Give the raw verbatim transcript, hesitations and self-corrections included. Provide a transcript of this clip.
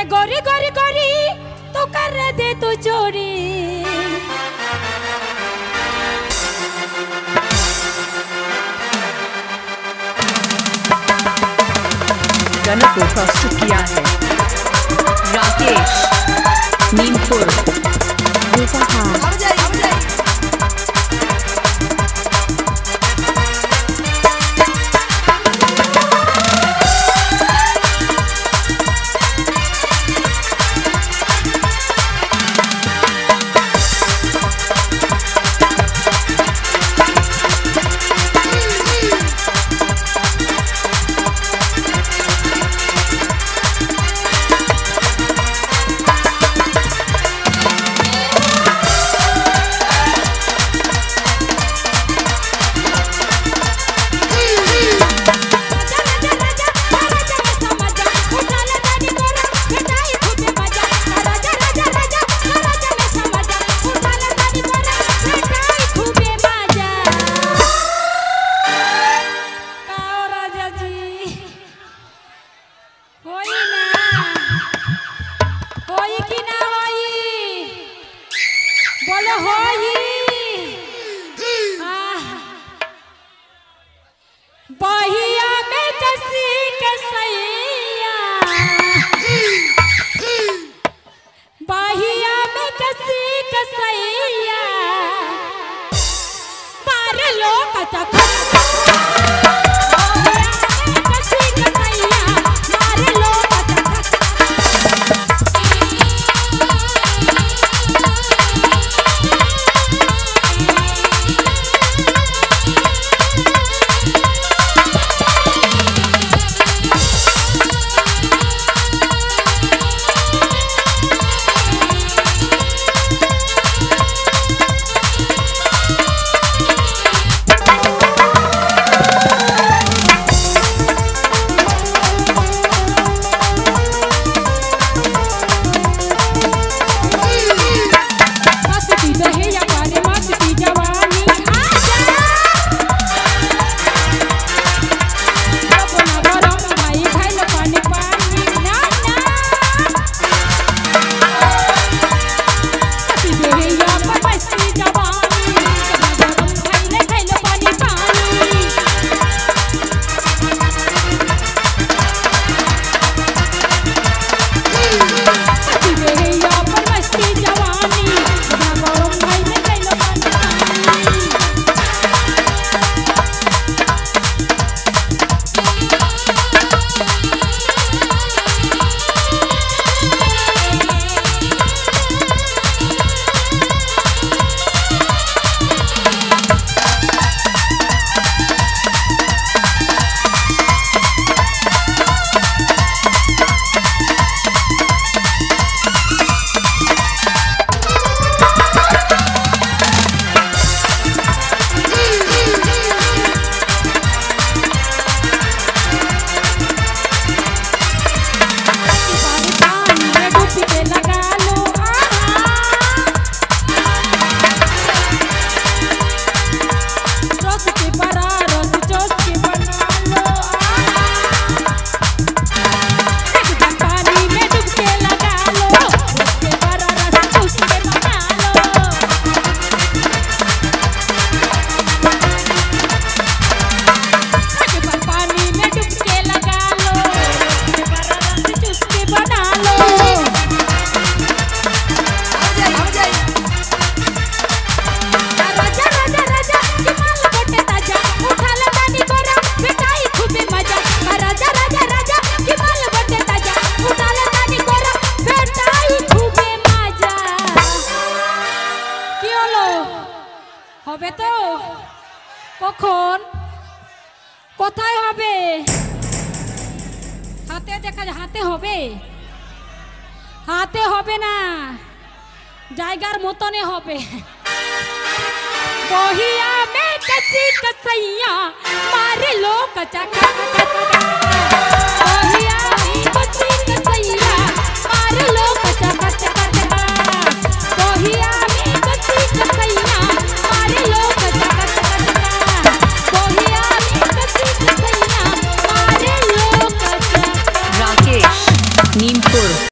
गोरी गोरी गोरी तो कर दे तू चोरी। गाना को प्रस्तुत किया है राकेश नीमपुर बेटा। बहिया में कसी कसैया, बहिया में कसी कसैया, पार लो कचक হবে তো কখন কোথায় হবে? হাতে দেখা যায়, হাতে হবে, হাতে হবে না, জায়গার মতনে হবে। বহিয়া মে কচি कसैया मार लो कचा बहिया में कची कसैया मार लो कचा बहिया में कची कसैया मार लो कचा बहिया में कची कसैया मार लो कचा। राकेश नीमपुर।